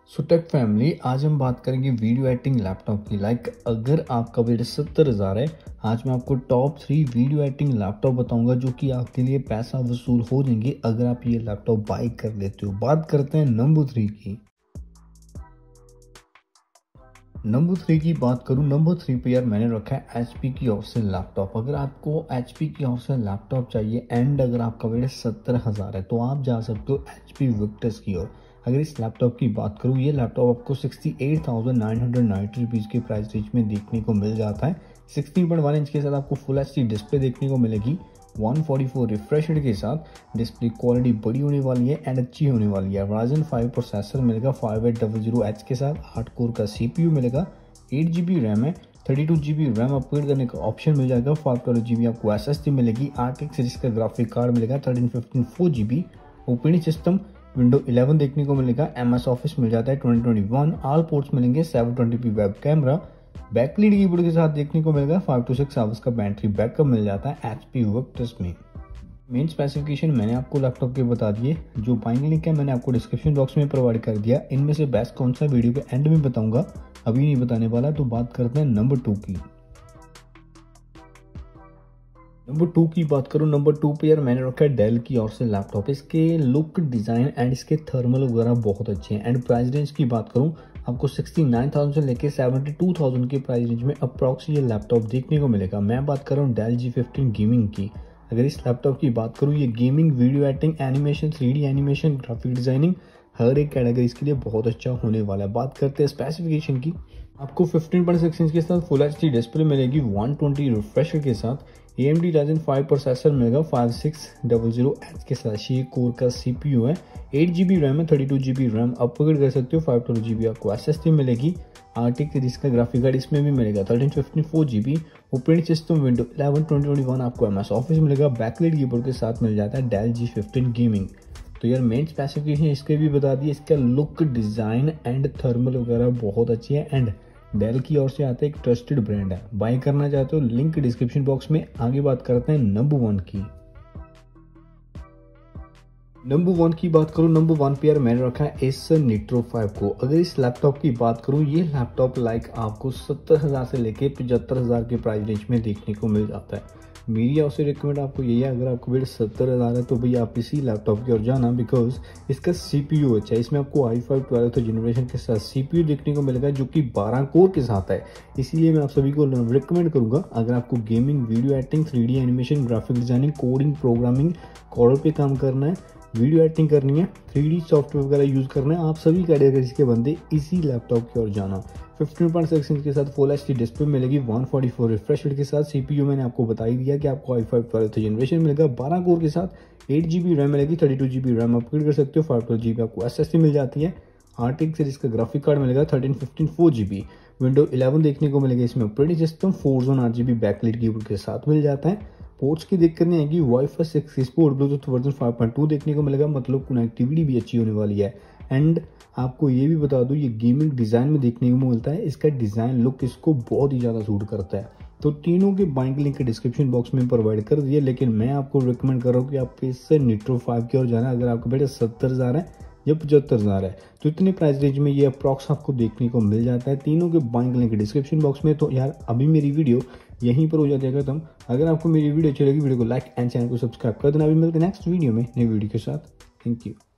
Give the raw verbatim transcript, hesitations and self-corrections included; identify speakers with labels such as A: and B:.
A: So take family, आज हम बात करेंगे वीडियो एडिटिंग लैपटॉप की। लाइक like, अगर आपका बजट सत्तर हज़ार है, आज मैं आपको top three video editing laptop बताऊंगा जो कि आपके लिए पैसा वसूल हो जाएंगे अगर आप ये लैपटॉप बाय कर लेते हो। बात करते हैं नंबर थ्री की। नंबर थ्री की बात करूं, नंबर थ्री पे यार मैंने रखा है एच पी की ओर से लैपटॉप। अगर आपको एच पी की ओर से लैपटॉप चाहिए एंड अगर आपका बजट सत्तर हज़ार है तो आप जा सकते हो एच पी विक्टस की ओर। अगर इस लैपटॉप की बात करूं, ये लैपटॉप आपको sixty eight thousand nine hundred ninety rupees के प्राइस रेंज में देखने को मिल जाता है। सिक्सटीन पॉइंट वन इंच के साथ आपको फुल एच डी डिस्प्ले देखने को मिलेगी। One forty four refresh rate के साथ डिस्प्ले क्वालिटी बड़ी होने वाली है एंड अच्छी होने वाली है। राइजन फाइव प्रोसेसर मिलेगा five eight double zero H के साथ। आठ कोर का सीपीयू मिलेगा। एट जी बी रैम है। Thirty two G B RAM upgrade करने का ऑप्शन मिल जाएगा। फाइव ट्वेल्व जी बी आपको एस एस डी मिलेगी। आर एक्स सीरीज का ग्राफिक कार्ड मिलेगा। Thirteen fifteen four G B operating system window eleven देखने को मिलेगा। एम एस ऑफिस मिल जाता है twenty twenty one. All ports मिलेंगे। Seven twenty p web camera backlit keyboard के साथ देखने को मिलेगा। फाइव टू सिक्स आवर्स का बैटरी बैकअप मिल जाता है एच पी विक्टस में। मेन स्पेसिफिकेशन मैंने आपको लैपटॉप के बता दिए। जो बाइंग लिंक है मैंने आपको डिस्क्रिप्शन बॉक्स में प्रोवाइड कर दिया। इनमें से बेस्ट कौन सा वीडियो के एंड में बताऊंगा, अभी नहीं बताने वाला। तो बात करते हैं नंबर टू की। नंबर टू की बात करूं, नंबर टू पे यार मैंने रखा है डेल की ओर से लैपटॉप। इसके लुक, डिजाइन एंड इसके थर्मल वगैरह बहुत अच्छे हैं। एंड प्राइस रेंज की बात करूं, आपको सिक्सटी नाइन थाउजेंड से लेके सेवेंटी टू थाउजेंड के प्राइस रेंज में अप्रॉक्स ये लैपटॉप देखने को मिलेगा। मैं बात कर रहा हूँ डेल जी फिफ्टीन गेमिंग की। अगर इस लैपटॉप की बात करूँ, ये gaming, video editing, animation, three D animation, graphic designing, हर एक कैटेगरीज के लिए बहुत अच्छा होने वाला है। बात करते हैं स्पेसिफिकेशन की। आपको फिफ्टीन पॉइंट सिक्स इंच के साथ फुल एच डी डिस्प्ले मिलेगी। वन ट्वेंटी रिफ्रेश रेट के साथ A M D Ryzen five processor मिलेगा। Five six double zero H के साथ छह कोर का सीपीयू है। एट जी बी रैम है। Thirty two G B RAM upgrade कर सकते हो। फाइव ट्वेल्व जी बी आपको एस एस डी मिलेगी। आर्टिक सीरीज का ग्राफिक कार्ड इसमें भी मिलेगा। Thirteen fifteen four G B operating system window eleven twenty twenty one आपको एम एस ऑफिस मिलेगा। बैकलाइट कीबोर्ड के साथ मिल जाता है डेल जी फिफ्टीन गेमिंग। तो यार मेन स्पेसिफिकेशन इसके भी बता दिए। इसका लुक, डिजाइन एंड थर्मल वगैरह बहुत अच्छी है एंड डेल की ओर से आता है, एक ट्रस्टेड ब्रांड है। बाय करना चाहते हो लिंक डिस्क्रिप्शन बॉक्स में। आगे बात करते हैं नंबर वन की। नंबर वन की बात करूं, नंबर वन पे यार मैंने रखा है एसर निट्रो फाइव को। अगर इस लैपटॉप की बात करूं, ये लैपटॉप लाइक आपको सत्तर हज़ार से लेके पचहत्तर हज़ार के प्राइस रेंज में देखने को मिल जाता है। मेरी ओर से रिकमेंड आपको यही है, अगर आपको बजट सत्तर हज़ार है तो भाई आप इसी लैपटॉप की ओर जाना, बिकॉज इसका सीपीयू अच्छा है। इसमें आपको आई फाइव ट्वेल्थ जनरेशन के साथ सीपीयू देखने को मिलेगा जो कि बारह कोर के साथ है। इसीलिए मैं आप सभी को रिकमेंड करूंगा, अगर आपको gaming, video editing, three D animation, graphic designing, coding, programming, coder पे काम करना है, वीडियो एडिटिंग करनी है, थ्री डी सॉफ्टवेयर वगैरह यूज़ करना है, आप सभी कैटेगरीज के बंदे इसी लैपटॉप की ओर जाना। फिफ्टीन पॉइंट सिक्स इंच के साथ फुल एच डी डिस्प्ले मिलेगी। One forty four refresh rate के साथ। सीपीयू मैंने आपको बता ही दिया कि आपको आई फाइव ट्वेल्थ जनरेशन मिलेगा। बारह कोर के साथ एट जी बी रैम मिलेगी। Thirty two G B RAM upgrade कर सकते हो। फाइव ट्वेल्व जी बी आपको एस एस डी मिल जाती है। आर्टिक सीरीज का ग्राफिक कार्ड मिलेगा। Thirteen fifteen four G B window eleven देखने को मिलेगा। इसमें operating system four zone R G B backlight keyboard के साथ मिल जाता है। पोर्ट्स की दिक्कत नहीं आएगी। WiFi six export Bluetooth version five point two देखने को मिलेगा, मतलब कनेक्टिविटी भी अच्छी होने वाली है। एंड आपको ये भी बता दूं, ये गेमिंग डिज़ाइन में देखने को मिलता है। इसका डिज़ाइन लुक इसको बहुत ही ज़्यादा सूट करता है। तो तीनों के बाइंग लिंक डिस्क्रिप्शन बॉक्स में प्रोवाइड कर दिए, लेकिन मैं आपको रिकमेंड कर रहा हूँ कि आप इससे निट्रो फाइव की ओर जाना। अगर आपका बेटा सत्तर हज़ार है या पचहत्तर हज़ार है तो इतने प्राइस रेंज में ये अप्रॉक्स आपको देखने को मिल जाता है। तीनों के बाइंग लिंक डिस्क्रिप्शन बॉक्स में। तो यार अभी मेरी वीडियो यहीं पर हो जाती है खत्म। अगर आपको मेरी वीडियो अच्छी लगी, वीडियो को लाइक एंड चैनल को सब्सक्राइब कर देना। अभी मिलते हैं नेक्स्ट वीडियो में नई वीडियो के साथ। Thank you.